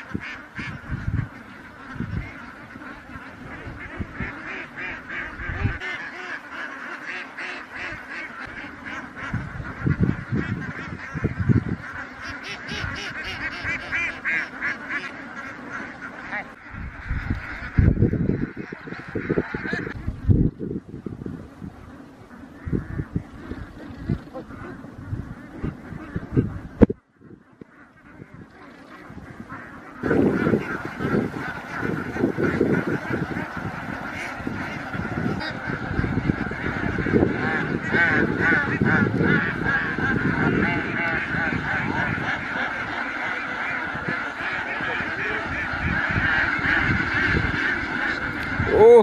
Oh.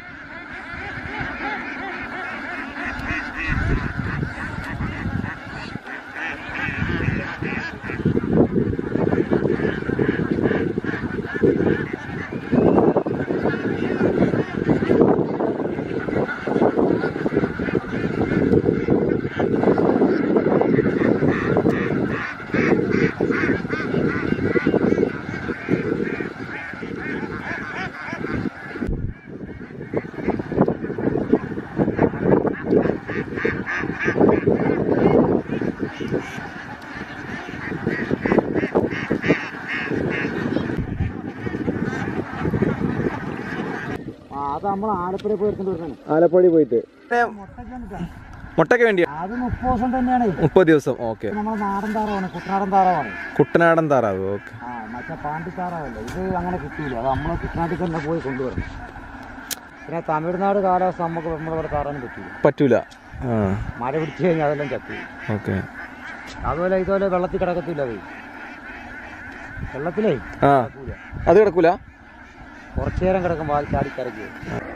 Alappuzha പോയിട്ട് മുട്ടയ്ക്ക് വേണ്ടിയാ? 30 ദിവസം. ഓക്കെ. കുട്ടനാടൻ താറാവ്. ഓക്കെ. പാണ്ടിത്താറാവല്ലേ ഇത് അങ്ങനെ കിട്ടിയില്ല. അത് നമ്മളെ കുട്ടനാട്ടിൽ തന്നെ പോയി കൊണ്ടുവരണം. പിന്നെ തമിഴ്നാട് കാലാവസ്ഥ നമുക്ക് നമ്മളിവിടെ താറാനും പറ്റൂല. മഴ പിടിച്ചു കഴിഞ്ഞാൽ അതെല്ലാം ചത്തു. ഓക്കെ. അതുപോലെ ഇതുപോലെ വെള്ളത്തിൽ കിടക്കത്തില്ല. അത് വെള്ളത്തിലേ അത് കിടക്കൂല. കുറച്ചു നേരം കിടക്കും. പാൽ ചാടി കരയ്ക്ക്.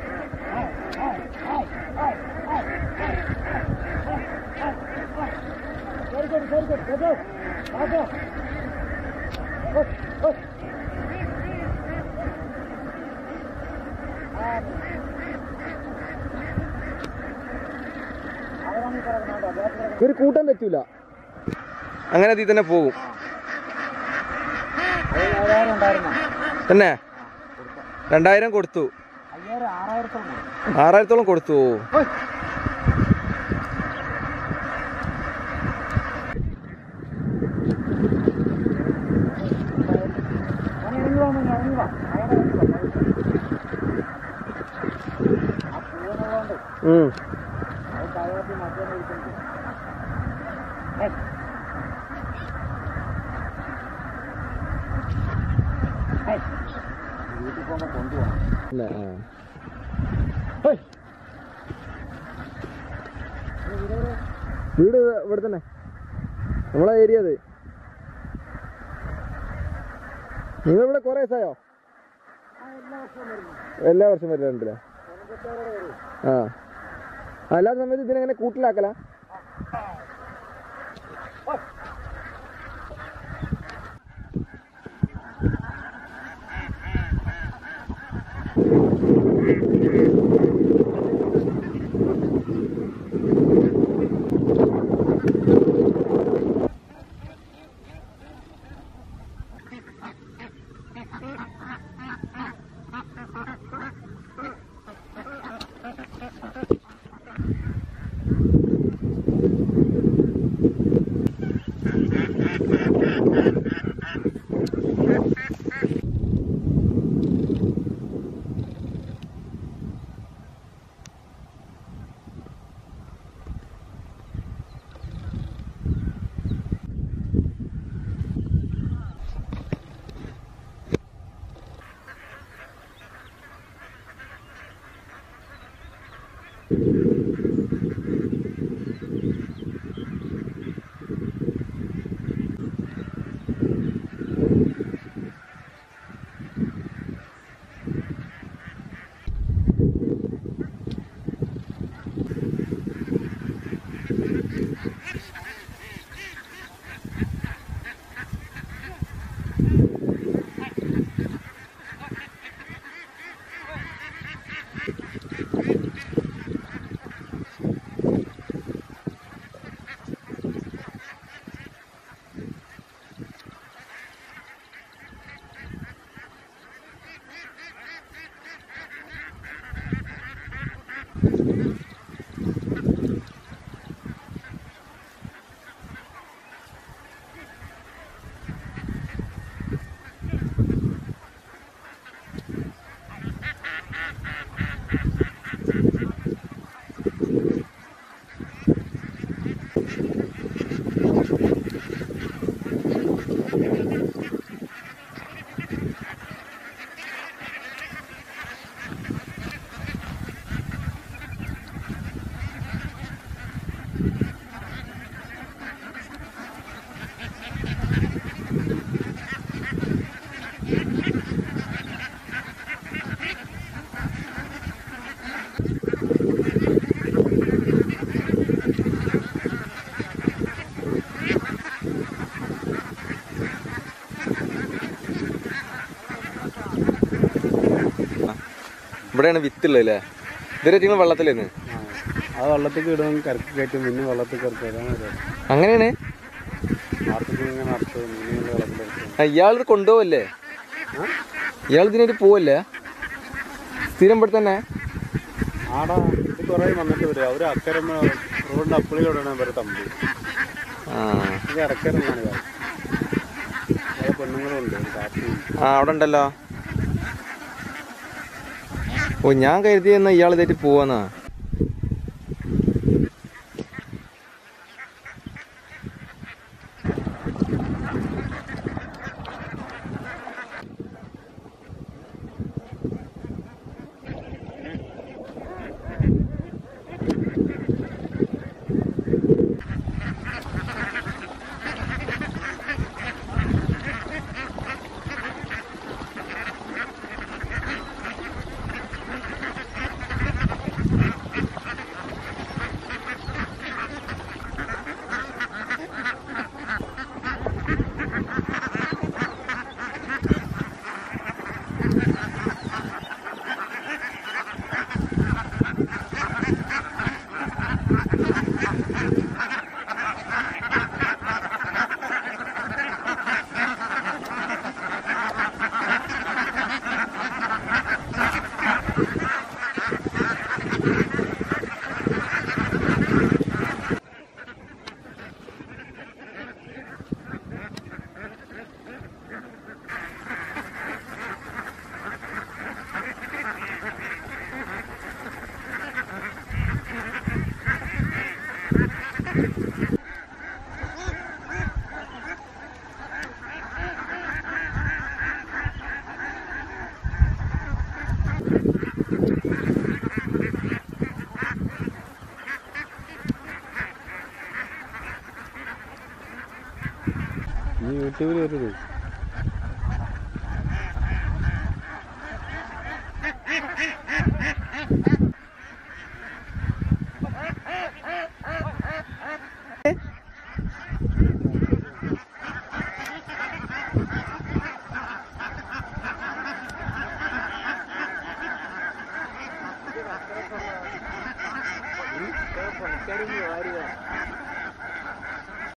ഒരു കൂട്ടം പറ്റൂല. അങ്ങനെ അതിൽ തന്നെ പോകും. തന്നെ 2000 കൊടുത്തു. 6000 കൊടുത്തു. വീട് ഇവിടെ തന്നെ നമ്മളെ ഏരിയ. അത് നിങ്ങളിവിടെ കുറെ ദിവസമായോ? എല്ലാ വർഷവും വരലുണ്ടല്ലേ? അല്ലാത്ത സമയത്ത് ഇതിനെങ്ങനെ കൂട്ടിലാക്കല? ഇവിടെയാണ് വിത്തുള്ളത് അല്ലേ? ഇതുവരെ നിങ്ങൾ വെള്ളത്തിലേന്ന് അത് വെള്ളത്തിൽ ഇടും കരക്ക് കയറ്റും പിന്നെ വെള്ളത്തിൽ കയറും അങ്ങനെയാണ്. ഇയാളിത് കൊണ്ടുപോവല്ലേ? ഇയാൾ ഇതിനായിട്ട് പോവല്ലേ? സ്ഥിരം ഇവിടെ തന്നെ ആടാ ഇത് കുറേ വന്നിട്ട് വരും. അവർ അക്കര റോഡിൻ്റെ അപ്പുളിയിലോടാണ് വരെ തമ്പി. ഇത് ഇടക്കരമാണ് പെണ്ണുങ്ങളുണ്ട്. അവിടെ ഉണ്ടല്ലോ. ഓ ഞാൻ കരുതിയെന്നാ ഇയാൾ ഇതായിട്ട് പോവാന്നാ. യൂട്യൂബിൽ വരുന്നത് പണിക്കാരൊന്നും ആരുക